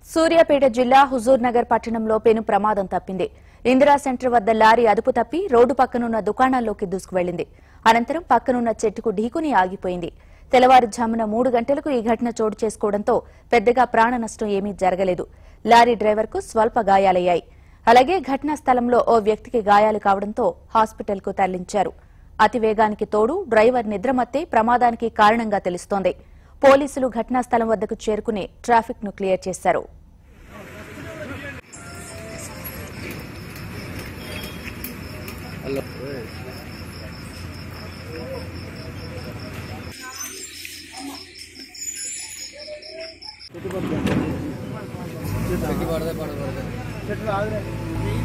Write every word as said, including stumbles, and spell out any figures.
సూర్యాపేట జిల్లా హుజూర్ నగర్ పట్టణంలో పెను ప్రమాదం తప్పింది. ఇందిరా సెంటర్ వద్ద లారీ అదుపు తప్పి రోడ్డు పక్కనున్న దుకాణాల్లోకి దూసుకువెళ్లింది. అనంతరం పక్కనున్న చెట్టుకు ఢీకొని ఆగిపోయింది. తెల్లవారుజామున మూడు గంటలకు ఈ ఘటన చోటు చేసుకోవడంతో పెద్దగా ప్రాణ నష్టం ఏమీ జరగలేదు. లారీ డ్రైవర్కు స్వల్ప గాయాలయ్యాయి. అలాగే ఘటనా స్థలంలో ఓ వ్యక్తికి గాయాలు కావడంతో హాస్పిటల్కు తరలించారు. అతివేగానికి తోడు డ్రైవర్ నిద్రమత్తే ప్రమాదానికి కారణంగా తెలుస్తోంది. పోలీసులు ఘటనా స్థలం వద్దకు చేరుకుని ట్రాఫిక్ ను క్లియర్ చేశారు. చెట్టు